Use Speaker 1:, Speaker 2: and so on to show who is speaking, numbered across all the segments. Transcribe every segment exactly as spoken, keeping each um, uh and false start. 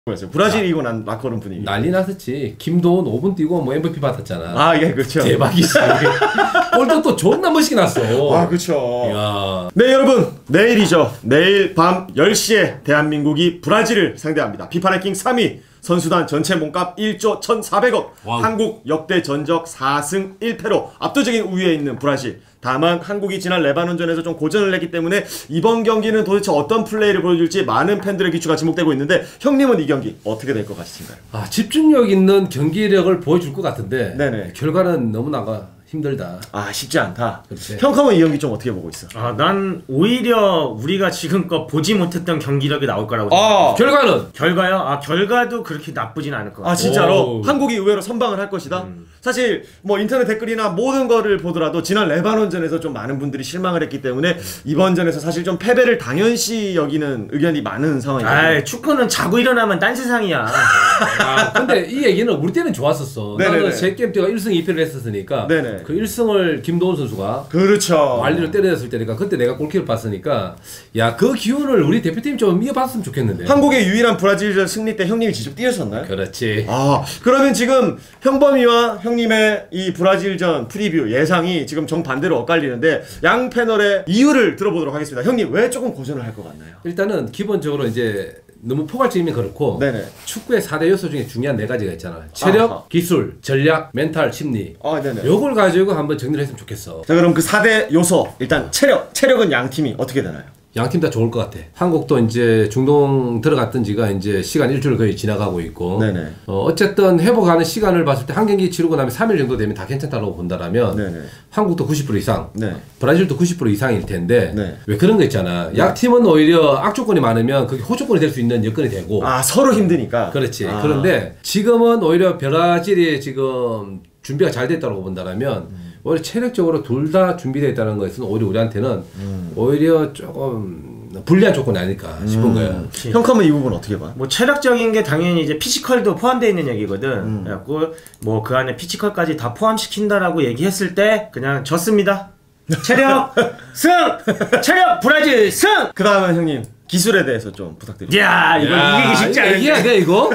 Speaker 1: 브라질 이고 난 라커룸 분위기
Speaker 2: 난리 났었지. 김도훈 오 분 뛰고 뭐 엠브이피 받았잖아.
Speaker 1: 아, 예, 그렇죠.
Speaker 2: 대박이지. 골도 또 존나 멋있게 났어.
Speaker 1: 아, 그렇죠.
Speaker 2: 이야.
Speaker 1: 네, 여러분, 내일이죠. 내일 밤 열 시에 대한민국이 브라질을 상대합니다. 피파 랭킹 삼 위, 선수단 전체 몸값 일조 천사백억, 와우. 한국 역대 전적 사승 일패로 압도적인 우위에 있는 브라질. 다만 한국이 지난 레바논전에서 좀 고전을 냈기 때문에 이번 경기는 도대체 어떤 플레이를 보여줄지 많은 팬들의 귀추가 지목되고 있는데, 형님은 이 경기 어떻게 될 것 같으신가요?
Speaker 2: 아, 집중력 있는 경기력을 보여줄 것 같은데
Speaker 1: 네네.
Speaker 2: 결과는 너무나가 힘들다.
Speaker 1: 아, 쉽지 않다.
Speaker 2: 그렇지.
Speaker 1: 형컴은 이 경기 좀 어떻게 보고 있어?
Speaker 3: 아, 난 오히려 우리가 지금껏 보지 못했던 경기력이 나올 거라고
Speaker 1: 아,
Speaker 3: 생각해.
Speaker 2: 결과는?
Speaker 3: 결과요? 아, 결과도 그렇게 나쁘진 않을 것 같아.
Speaker 1: 아, 진짜로?
Speaker 2: 오.
Speaker 1: 한국이 의외로 선방을 할 것이다? 음. 사실 뭐 인터넷 댓글이나 모든 거를 보더라도 지난 레바논전에서 좀 많은 분들이 실망을 했기 때문에 이번 전에서 사실 좀 패배를 당연시 여기는 의견이 많은 상황이거든요.
Speaker 3: 아, 축구는 자고 일어나면 딴 세상이야.
Speaker 2: 아, 근데 이 얘기는 우리 때는 좋았었어.
Speaker 1: 네네네.
Speaker 2: 나는 세 게임 때가 일 승 이 패를 했었으니까
Speaker 1: 네네.
Speaker 2: 그 일 승을 김도훈 선수가
Speaker 1: 그렇죠.
Speaker 2: 완리로 때려냈을 때니까 그때 내가 골키를 봤으니까 야, 그 기운을 우리 대표팀 좀 이어봤으면 좋겠는데.
Speaker 1: 한국의 유일한 브라질전 승리 때 형님이 직접 뛰셨나요?
Speaker 2: 그렇지.
Speaker 1: 아, 그러면 지금 형범이와 형님의 이 브라질전 프리뷰 예상이 지금 정반대로 엇갈리는데 양 패널의 이유를 들어보도록 하겠습니다. 형님, 왜 조금 고전을 할 것 같나요?
Speaker 2: 일단은 기본적으로 이제 너무 포괄적이면 그렇고
Speaker 1: 네네.
Speaker 2: 축구의 사 대 요소 중에 중요한 네 가지가 있잖아. 체력, 아하. 기술, 전략, 멘탈, 심리.
Speaker 1: 아, 네네.
Speaker 2: 요걸 가지고 한번 정리를 했으면 좋겠어.
Speaker 1: 자, 그럼 그 사 대 요소, 일단 체력. 체력은 양 팀이 어떻게 되나요?
Speaker 2: 양 팀 다 좋을 것 같아. 한국도 이제 중동 들어갔던 지가 이제 시간 일주일 거의 지나가고 있고.
Speaker 1: 네네.
Speaker 2: 어, 어쨌든 회복하는 시간을 봤을 때 한 경기 치르고 나면 삼 일 정도 되면 다 괜찮다고 본다라면.
Speaker 1: 네네.
Speaker 2: 한국도 구십 퍼센트 이상.
Speaker 1: 네.
Speaker 2: 브라질도 구십 퍼센트 이상일 텐데.
Speaker 1: 네.
Speaker 2: 왜 그런 거 있잖아.
Speaker 1: 네.
Speaker 2: 약 팀은 오히려 악조건이 많으면 그게 호조건이 될 수 있는 여건이 되고.
Speaker 1: 아, 서로 힘드니까.
Speaker 2: 그렇지.
Speaker 1: 아.
Speaker 2: 그런데 지금은 오히려 브라질이 지금 준비가 잘 됐다고 본다라면 음. 오히려 체력적으로 둘 다 준비되어 있다는 것은 오히려 우리한테는 음. 오히려 조금 불리한 조건이 아닐까 싶은 음. 거예요.
Speaker 1: 형컴은 이 부분 어떻게 봐?
Speaker 3: 뭐 체력적인 게 당연히 이제 피지컬도 포함되어 있는 얘기거든.
Speaker 1: 음.
Speaker 3: 그래갖고 뭐 그 안에 피지컬까지 다 포함시킨다라고 얘기했을 때 그냥 졌습니다. 체력 승! 체력 브라질 승!
Speaker 1: 그 다음은 형님 기술에 대해서 좀 부탁드립니다.
Speaker 3: 야, 이거 이기기 쉽지 않은데.
Speaker 2: 이기야 돼 이거?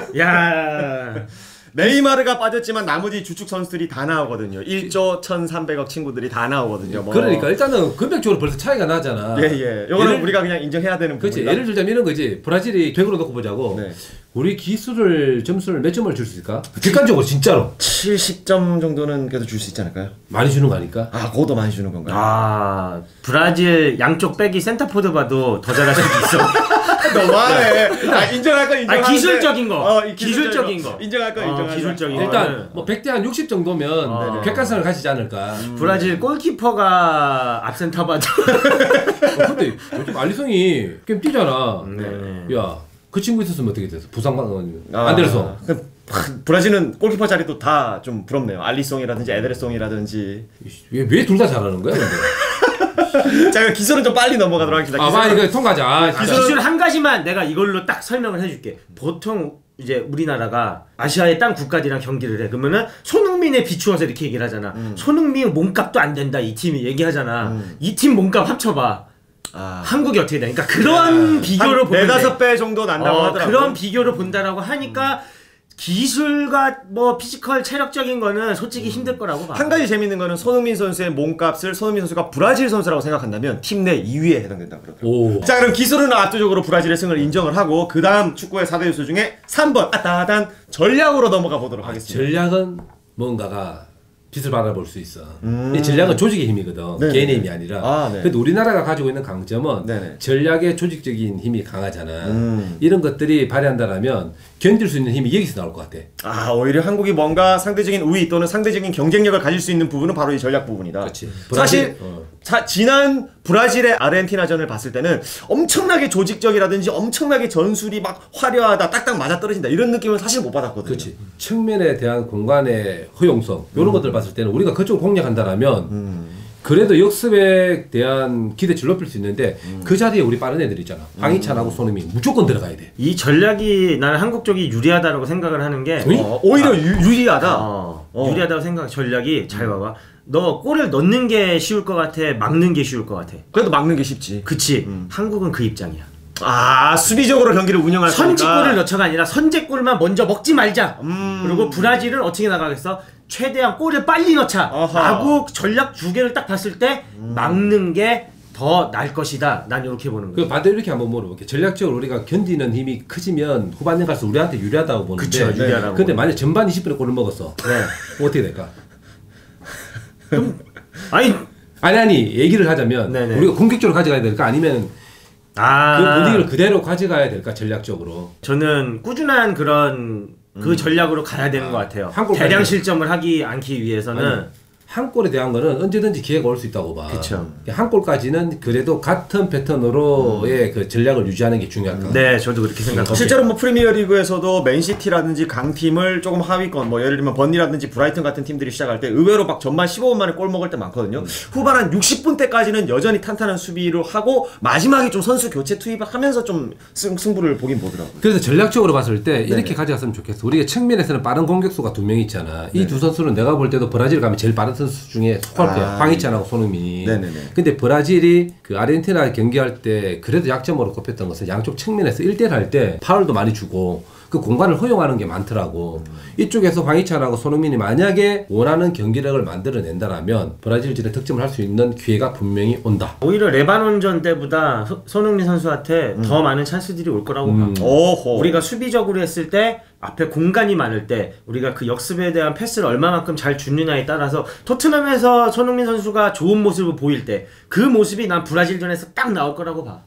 Speaker 3: 야.
Speaker 1: 네이마르가 빠졌지만 나머지 주축 선수들이 다 나오거든요. 일조 천삼백억 친구들이 다 나오거든요. 뭐.
Speaker 2: 그러니까 일단은 금액적으로 벌써 차이가 나잖아.
Speaker 1: 예예. 이거는 우리가 그냥 인정해야 되는
Speaker 2: 그렇지.
Speaker 1: 부분이다.
Speaker 2: 예를 들자면 이런 거지. 브라질이 백으로 놓고 보자고.
Speaker 1: 네.
Speaker 2: 우리 기술을 점수를 몇 점을 줄 수 있을까? 객관적으로 진짜로.
Speaker 1: 칠십 점 정도는 그래도 줄 수 있지 않을까요?
Speaker 2: 많이 주는 거 아닐까?
Speaker 1: 아, 그것도 많이 주는 건가요?
Speaker 3: 아, 브라질 양쪽 백이 센터포드 봐도 더 잘할 수도 있어.
Speaker 1: 너무하네. 아, 인정할 건 인정하는데.
Speaker 3: 아, 기술적인 거.
Speaker 1: 어, 이
Speaker 3: 기술적인 거.
Speaker 1: 인정할 건
Speaker 3: 어,
Speaker 1: 인정할
Speaker 3: 기술적인
Speaker 1: 거.
Speaker 2: 일단
Speaker 3: 네.
Speaker 2: 뭐 백 대 한 육십 정도면
Speaker 3: 어.
Speaker 2: 객관성을 가지지 않을까.
Speaker 3: 음. 브라질 골키퍼가 앞센터 봐도.
Speaker 2: 어, 근데 요즘 알리송이 게임 뛰잖아.
Speaker 3: 네.
Speaker 2: 야, 그 친구 있었으면 어떻게 됐어? 부상
Speaker 1: 아,
Speaker 2: 안데르송.
Speaker 1: 그, 브라질은 골키퍼 자리도 다 좀 부럽네요. 알리송이라든지 에데르송이라든지.
Speaker 2: 왜 둘 다 잘하는 거야? 근데?
Speaker 1: 자, 기술은 좀 빨리 넘어가도록 하겠습니다.
Speaker 2: 아, 많이 이거 통과하자. 아,
Speaker 3: 기술, 기술 한 가지만 내가 이걸로 딱 설명을 해줄게. 보통 이제 우리나라가 아시아의 딴 국가들이랑 경기를 해. 그러면은 손흥민에 비추어서 이렇게 얘기를 하잖아. 음. 손흥민 몸값도 안 된다 이 팀이 얘기하잖아. 음. 이 팀 몸값 합쳐봐. 아. 한국이 어떻게 되니까 그런 야. 비교를 보면
Speaker 1: 네다섯 배 정도 난다고
Speaker 3: 어,
Speaker 1: 하더라고.
Speaker 3: 그런 비교를 본다라고 하니까 음. 기술과 뭐 피지컬 체력적인 거는 솔직히 음. 힘들 거라고 봐.
Speaker 1: 한 가지 재밌는 거는 손흥민 선수의 몸값을 손흥민 선수가 브라질 선수라고 생각한다면 팀 내 이 위에 해당된다 그러더라고요. 자, 그럼 기술은 압도적으로 브라질의 승을 인정을 하고 그 다음 축구의 사 대 요소 중에 삼 번 아따단 전략으로 넘어가 보도록
Speaker 2: 아,
Speaker 1: 하겠습니다.
Speaker 2: 전략은 뭔가가 빛을 바라볼 수 있어.
Speaker 1: 음.
Speaker 2: 이 전략은 조직의 힘이거든.
Speaker 1: 네네.
Speaker 2: 개인의 힘이 아니라.
Speaker 1: 아, 네.
Speaker 2: 근데 우리나라가 가지고 있는 강점은
Speaker 1: 네네.
Speaker 2: 전략의 조직적인 힘이 강하잖아.
Speaker 1: 음.
Speaker 2: 이런 것들이 발휘한다면 견딜 수 있는 힘이 여기서 나올 것 같아.
Speaker 1: 아, 오히려 한국이 뭔가 상대적인 우위 또는 상대적인 경쟁력을 가질 수 있는 부분은 바로 이 전략 부분이다.
Speaker 2: 그렇지.
Speaker 1: 사실
Speaker 2: 어.
Speaker 1: 자, 지난 브라질의 아르헨티나전을 봤을 때는 엄청나게 조직적이라든지 엄청나게 전술이 막 화려하다, 딱딱 맞아떨어진다 이런 느낌을 사실 못 받았거든요.
Speaker 2: 그렇지. 측면에 대한 공간의 허용성 이런 음. 것들 봤을 때는 우리가 그쪽을 공략한다라면 음. 그래도 역습에 대한 기대치를 높일 수 있는데 음. 그 자리에 우리 빠른 애들 있잖아. 황희찬하고 손흥민 무조건 들어가야 돼.
Speaker 3: 이 전략이 나는 한국 쪽이 유리하다고 생각을 하는 게
Speaker 1: 어, 오히려 아, 유, 유리하다.
Speaker 3: 어, 어. 유리하다고 생각. 전략이 잘 봐봐. 너 골을 넣는 게 쉬울 것 같아? 막는 게 쉬울 것 같아?
Speaker 1: 그래도 막는 게 쉽지.
Speaker 3: 그치. 음. 한국은 그 입장이야.
Speaker 1: 아 수비적으로 경기를 운영할 거니까.
Speaker 3: 선취골을 넣자가 아니라 선제골만 먼저 먹지 말자.
Speaker 1: 음.
Speaker 3: 그리고 브라질은 어떻게 나가겠어? 최대한 골을 빨리 넣자.
Speaker 1: 어허.
Speaker 3: 라고 전략 두 개를 딱 봤을 때
Speaker 1: 음.
Speaker 3: 막는 게 더 나을 것이다. 난 이렇게 보는 거예요.
Speaker 2: 그 반대로 이렇게 한번 물어볼게요. 전략적으로 우리가 견디는 힘이 크지면 후반전 갈수록 우리한테 유리하다고 보는데.
Speaker 3: 그쵸, 유리하다고.
Speaker 2: 근데 만약 전반 이십 분에 골을 먹었어.
Speaker 3: 네.
Speaker 2: 어떻게 될까?
Speaker 3: 아니
Speaker 2: 아니 아니 얘기를 하자면
Speaker 3: 네네.
Speaker 2: 우리가 공격적으로 가져가야 될까 아니면
Speaker 3: 아
Speaker 2: 그 분위기를 그대로 가져가야 될까 전략적으로.
Speaker 3: 저는 꾸준한 그런 그
Speaker 1: 음.
Speaker 3: 전략으로 가야 되는
Speaker 2: 아,
Speaker 3: 것 같아요.
Speaker 2: 한 골
Speaker 3: 대량
Speaker 2: 가야
Speaker 3: 실점을 하기 않기 위해서는
Speaker 2: 아니, 한 골에 대한 거는 언제든지 기회가 올 수 있다고 봐.
Speaker 3: 그쵸.
Speaker 2: 한 골까지는 그래도 같은 패턴으로의 그 전략을 유지하는 게 중요할 것 같아요.
Speaker 3: 네, 저도 그렇게 생각합니다.
Speaker 1: 실제로 뭐 프리미어리그에서도 맨시티라든지 강팀을 조금 하위권 뭐 예를 들면 번니라든지 브라이튼 같은 팀들이 시작할 때 의외로 막 전반 십오 분 만에 골 먹을 때 많거든요.
Speaker 2: 음.
Speaker 1: 후반 한 육십 분 때까지는 여전히 탄탄한 수비를 하고 마지막에 좀 선수 교체 투입하면서 좀 승, 승부를 보긴 보더라고요.
Speaker 2: 그래서 전략적으로 봤을 때 이렇게
Speaker 1: 네네.
Speaker 2: 가져갔으면 좋겠어. 우리가 측면에서는 빠른 공격수가 두 명 있잖아. 이 두 선수는 내가 볼 때도 브라질 가면 제일 빠른 선수 중에 속할 거야.
Speaker 1: 아,
Speaker 2: 황희찬하고 손흥민이.
Speaker 1: 네네네.
Speaker 2: 근데 브라질이 그 아르헨티나 경기할 때 그래도 약점으로 꼽혔던 것은 양쪽 측면에서 일 대일 할 때 파울도 많이 주고 그 공간을 허용하는 게 많더라고. 음. 이쪽에서 황희찬하고 손흥민이 만약에 원하는 경기력을 만들어낸다라면 브라질전에 득점을 할 수 있는 기회가 분명히 온다.
Speaker 3: 오히려 레바논전 때보다 소- 손흥민 선수한테 더 많은 찬스들이 올 거라고
Speaker 2: 음.
Speaker 3: 봐.
Speaker 1: 오호.
Speaker 3: 우리가 수비적으로 했을 때 앞에 공간이 많을 때 우리가 그 역습에 대한 패스를 얼마만큼 잘 주느냐에 따라서 토트넘에서 손흥민 선수가 좋은 모습을 보일 때 그 모습이 난 브라질전에서 딱 나올 거라고 봐.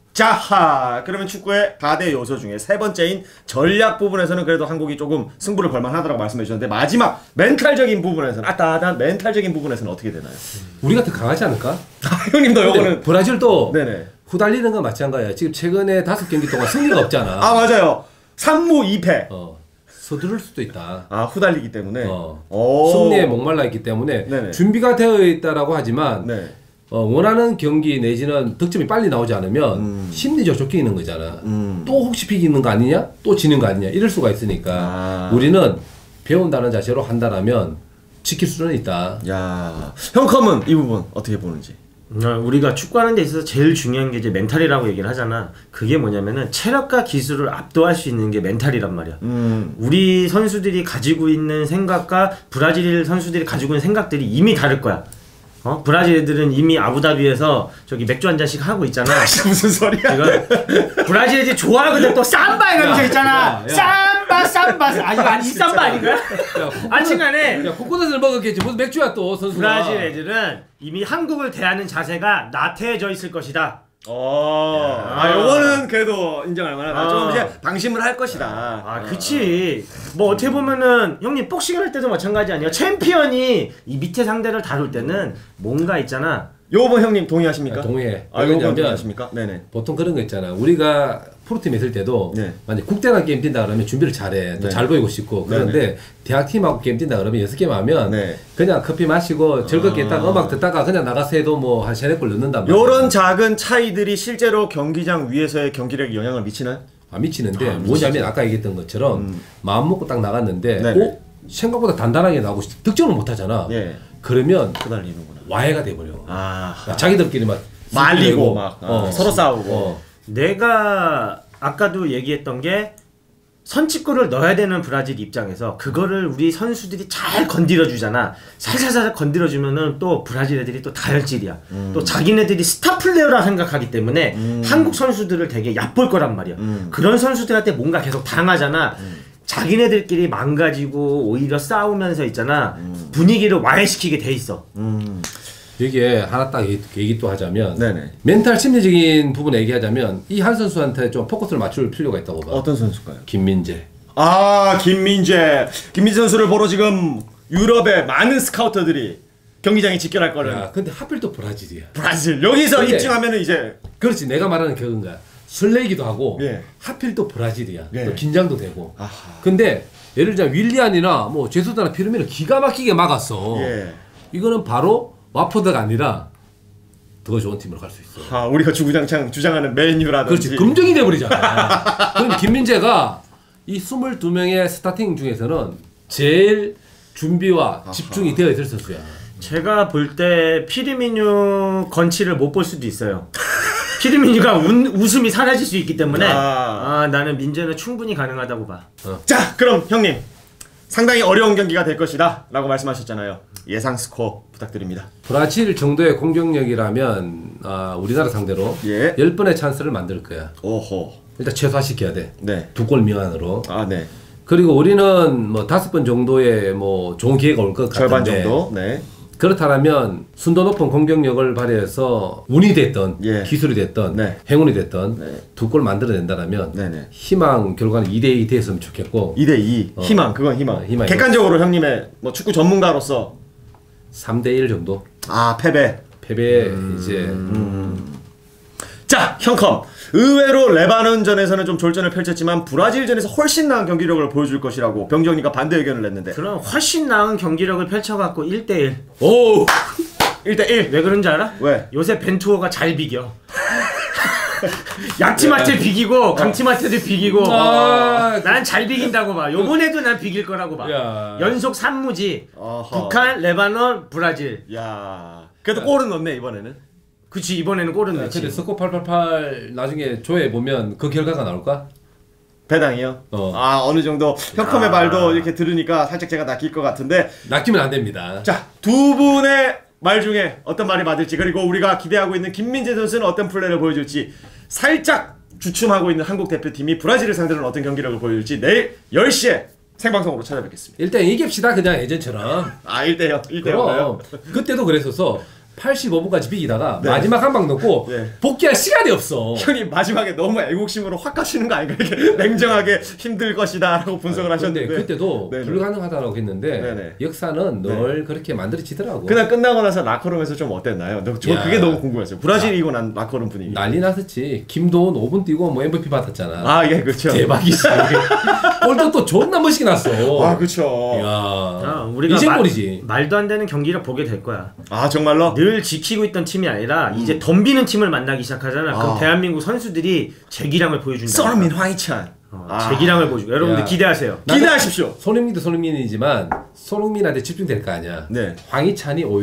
Speaker 1: 자하 그러면 축구의 사 대 요소 중에 세 번째인 전략 부분에서는 그래도 한국이 조금 승부를 걸만하다고 말씀해 주셨는데 마지막 멘탈적인 부분에서는 아따하다 멘탈적인 부분에서는 어떻게 되나요?
Speaker 2: 우리가 더 강하지 않을까?
Speaker 1: 형님도
Speaker 2: 근데
Speaker 1: 요거는
Speaker 2: 브라질도
Speaker 1: 네네.
Speaker 2: 후달리는 건 마찬가지야. 지금 최근에 다섯 경기 동안 승리가 없잖아.
Speaker 1: 아 맞아요. 삼 무 이 패.
Speaker 2: 어, 서두를 수도 있다.
Speaker 1: 아 후달리기 때문에.
Speaker 2: 어.
Speaker 1: 오.
Speaker 2: 승리에 목말라 있기 때문에
Speaker 1: 네네.
Speaker 2: 준비가 되어 있다라고 하지만
Speaker 1: 네.
Speaker 2: 어, 원하는 경기 내지는 득점이 빨리 나오지 않으면
Speaker 1: 음.
Speaker 2: 심리적 쫓기는 있는 거잖아.
Speaker 1: 음.
Speaker 2: 또 혹시 비기는 거 아니냐? 또 지는 거 아니냐? 이럴 수가 있으니까
Speaker 1: 아.
Speaker 2: 우리는 배운다는 자세로 한다라면 지킬 수는 있다.
Speaker 1: 야, 형 컴은 이 부분 어떻게 보는지.
Speaker 3: 어, 우리가 축구하는 데 있어서 제일 중요한 게 이제 멘탈이라고 얘기를 하잖아. 그게 뭐냐면은 체력과 기술을 압도할 수 있는 게 멘탈이란 말이야.
Speaker 1: 음.
Speaker 3: 우리 선수들이 가지고 있는 생각과 브라질 선수들이 가지고 있는 생각들이 이미 다를 거야. 어? 브라질 애들은 이미 아부다비에서 저기 맥주 한 잔씩 하고 있잖아.
Speaker 1: 무슨 소리야?
Speaker 3: 이거 브라질 애들이 좋아하거든. 또 삼바 이러면서 있잖아.
Speaker 2: 야, 야.
Speaker 3: 삼바 삼바. 아 이거 아니 이 삼바 아닌가? 아침간에
Speaker 2: 야, 코코넛을 먹었겠지. 무슨 맥주야 또 선수가.
Speaker 3: 브라질 애들은 이미 한국을 대하는 자세가 나태해져 있을 것이다.
Speaker 1: 어.
Speaker 3: 야.
Speaker 1: 아, 요거는 그래도 인정할 만하다.
Speaker 3: 아.
Speaker 1: 좀 이제 방심을 할 것이다.
Speaker 3: 아, 그치. 뭐 어떻게 보면은 형님 복싱을 할 때도 마찬가지 아니야? 챔피언이 이 밑에 상대를 다룰 때는 뭔가 있잖아.
Speaker 1: 요번 형님 동의하십니까?
Speaker 2: 아, 동의해.
Speaker 1: 아, 요번
Speaker 2: 왜냐면
Speaker 1: 동의하십니까? 네네.
Speaker 2: 보통 그런 거 있잖아. 우리가 프로팀에 있을 때도
Speaker 1: 네.
Speaker 2: 만약 국대랑 게임 뛴다 그러면 준비를 잘해. 또
Speaker 1: 네.
Speaker 2: 잘 보이고 싶고. 그런데
Speaker 1: 네네.
Speaker 2: 대학팀하고 게임 뛴다 그러면 여섯 게임 하면
Speaker 1: 네.
Speaker 2: 그냥 커피 마시고 즐겁게
Speaker 1: 아.
Speaker 2: 있다가 음악 듣다가 그냥 나가서 해도 뭐 한 세네 골 넣는단 말이야.
Speaker 1: 요런 작은 차이들이 실제로 경기장 위에서의 경기력에 영향을 미치나요?
Speaker 2: 아, 미치는데
Speaker 1: 아,
Speaker 2: 뭐냐면 아까 얘기했던 것처럼
Speaker 1: 음.
Speaker 2: 마음 먹고 딱 나갔는데
Speaker 1: 네네.
Speaker 2: 어? 생각보다 단단하게 나오고 득점을 못 하잖아.
Speaker 1: 예.
Speaker 2: 그러면
Speaker 1: 후달리는구나.
Speaker 2: 와해가 돼버려.
Speaker 1: 아.
Speaker 2: 자기들끼리 막
Speaker 1: 말리고
Speaker 2: 내고,
Speaker 1: 막 아,
Speaker 2: 어.
Speaker 1: 서로 싸우고.
Speaker 2: 어.
Speaker 3: 내가 아까도 얘기했던 게 선취골을 넣어야 되는 브라질 입장에서 그거를 우리 선수들이 잘 건드려 주잖아. 살살살 건드려 주면은 또 브라질 애들이 또 다혈질이야.
Speaker 1: 음.
Speaker 3: 또 자기네들이 스타 플레이어라 생각하기 때문에
Speaker 1: 음.
Speaker 3: 한국 선수들을 되게 얕볼 거란 말이야.
Speaker 1: 음.
Speaker 3: 그런 선수들한테 뭔가 계속 당하잖아. 자기네들끼리 망가지고 오히려 싸우면서 있잖아. 분위기를 와해시키게 돼 있어.
Speaker 1: 음.
Speaker 2: 이게 하나 딱 얘기, 얘기 또 하자면
Speaker 1: 네네.
Speaker 2: 멘탈 심리적인 부분에 얘기하자면 이 한 선수한테 좀 포커스를 맞출 필요가 있다고 봐.
Speaker 1: 어떤 선수일까요?
Speaker 2: 김민재.
Speaker 1: 아, 김민재. 김민재 선수를 보러 지금 유럽의 많은 스카우터들이 경기장에 집결할 거를.
Speaker 2: 야, 근데 하필 또 브라질이야.
Speaker 1: 브라질. 여기서
Speaker 2: 근데-
Speaker 1: 입증하면은 이제
Speaker 2: 그렇지, 내가 말하는 그건가. 설레기도 하고
Speaker 1: 예.
Speaker 2: 하필 또 브라질이야.
Speaker 1: 예.
Speaker 2: 또 긴장도 되고.
Speaker 1: 아하.
Speaker 2: 근데 예를 들자 윌리안이나 뭐 제수다나 피르미를 기가 막히게 막았어.
Speaker 1: 예.
Speaker 2: 이거는 바로 와포드가 아니라 더 좋은 팀으로 갈 수 있어.
Speaker 1: 아, 우리가 주구장창 주장하는 맨유라든지.
Speaker 2: 그렇지, 금정이 돼버리잖아. 그럼 김민재가 이 스물두 명의 스타팅 중에서는 제일 준비와
Speaker 1: 아하.
Speaker 2: 집중이 되어 있을 선수야.
Speaker 3: 제가 볼 때 피르미뉴 건치를 못 볼 수도 있어요. 키르미뉴가 운, 웃음이 사라질 수 있기 때문에
Speaker 1: 아.
Speaker 3: 아, 나는 민재는 충분히 가능하다고 봐.
Speaker 1: 자, 그럼 형님 상당히 어려운 경기가 될 것이다 라고 말씀하셨잖아요. 예상 스코어 부탁드립니다.
Speaker 2: 브라질 정도의 공격력이라면 아, 우리나라 상대로
Speaker 1: 예.
Speaker 2: 열 번의 찬스를 만들 거야.
Speaker 1: 오호.
Speaker 2: 일단 최소화시켜야 돼.
Speaker 1: 네.
Speaker 2: 두 골 미만으로.
Speaker 1: 아, 네.
Speaker 2: 그리고 우리는 뭐 다섯 번 정도의 뭐 좋은 기회가 올 것 같은데
Speaker 1: 절반 정도. 네.
Speaker 2: 그렇다면 순도 높은 공격력을 발휘해서 운이 됐던
Speaker 1: 예.
Speaker 2: 기술이 됐던
Speaker 1: 네.
Speaker 2: 행운이 됐던
Speaker 1: 네.
Speaker 2: 두 골 만들어낸다면
Speaker 1: 네네.
Speaker 2: 희망 결과는 이 대 이 됐으면 좋겠고
Speaker 1: 이 대 이.
Speaker 2: 어.
Speaker 1: 희망. 그건 희망.
Speaker 2: 어, 희망이요.
Speaker 1: 객관적으로 형님의 뭐 축구 전문가로서
Speaker 2: 삼 대 일 정도
Speaker 1: 아, 패배.
Speaker 2: 패배
Speaker 1: 음.
Speaker 2: 이제
Speaker 1: 자, 형컴. 의외로 레바논전에서는 좀 졸전을 펼쳤지만 브라질전에서 훨씬 나은 경기력을 보여줄 것이라고 병정리가 반대 의견을 냈는데.
Speaker 3: 그럼 훨씬 나은 경기력을 펼쳐갖고 일 대 일.
Speaker 1: 오! 일 대 일.
Speaker 3: 왜 그런지 알아?
Speaker 1: 왜?
Speaker 3: 요새 벤투어가 잘 비겨. 약팀한테 비기고 강팀한테도 비기고.
Speaker 2: 아,
Speaker 3: 난 잘 비긴다고 봐. 요번에도 난 비길 거라고 봐.
Speaker 2: 야.
Speaker 3: 연속 삼 무지.
Speaker 1: 어허.
Speaker 3: 북한, 레바논, 브라질.
Speaker 1: 야. 그래도 골은 넣네, 이번에는.
Speaker 3: 그치, 이번에는 골은 넣지.
Speaker 2: 근데 스코 팔팔팔 나중에 조회 보면 그 결과가 나올까?
Speaker 1: 배당이요?
Speaker 2: 어.
Speaker 1: 아, 어느 정도 형컴의
Speaker 3: 아.
Speaker 1: 말도 이렇게 들으니까 살짝 제가 낚일 것 같은데.
Speaker 2: 낚이면 안 됩니다.
Speaker 1: 자, 두 분의 말 중에 어떤 말이 맞을지, 그리고 우리가 기대하고 있는 김민재 선수는 어떤 플레이를 보여줄지 살짝 주춤하고 있는 한국 대표팀이 브라질을 상대로 어떤 경기력을 보여줄지 내일 열 시에 생방송으로 찾아뵙겠습니다.
Speaker 2: 일단 이깁시다 그냥 예전처럼.
Speaker 1: 아, 일 대 영. 일 대 영가요?
Speaker 2: 그럼 그때도 그랬었어. 팔십오 분까지 비기다가
Speaker 1: 네.
Speaker 2: 마지막 한 방 넣고
Speaker 1: 네.
Speaker 2: 복귀할 시간이 없어.
Speaker 1: 형이 마지막에 너무 애국심으로 확 가시는 거 아닌가? 이렇게 냉정하게 힘들 것이다 라고 분석을
Speaker 2: 근데
Speaker 1: 하셨는데
Speaker 2: 그때도
Speaker 1: 네네.
Speaker 2: 불가능하다고 했는데
Speaker 1: 네네.
Speaker 2: 역사는 늘 그렇게 만들어지더라고.
Speaker 1: 그날 끝나고 나서 라커룸에서 좀 어땠나요? 너- 저
Speaker 2: 야.
Speaker 1: 그게 너무 궁금했어요. 브라질 이고 난 라커룸 분위기.
Speaker 2: 난리 났었지. 김도훈 오 분 뛰고 뭐 엠브이피 받았잖아.
Speaker 1: 아, 예, 그렇죠.
Speaker 2: 대박이지. 골도 또 존나 멋있게 났어.
Speaker 1: 아, 그렇죠.
Speaker 2: 이야.
Speaker 3: 아, 우리가
Speaker 2: 이젠골이지.
Speaker 3: 말, 말도 안 되는 경기력 보게 될 거야.
Speaker 1: 아, 정말로?
Speaker 3: 늘 지키고 있던 팀이 아니라 이제 덤비는 팀을 만나기 시작하잖아. 그럼
Speaker 1: 아.
Speaker 3: 대한민국 선수들이 재기량을 보여준다.
Speaker 1: 썰민 화이찬.
Speaker 3: 어,
Speaker 1: 아.
Speaker 3: 재기량을 보여주고 여러분들
Speaker 2: 야.
Speaker 3: 기대하세요.
Speaker 1: 기대하십시오.
Speaker 2: 손흥민도 손흥민이지만 손흥민한테 집중될 거 아니야.
Speaker 1: 네.
Speaker 2: 황희찬이 오히려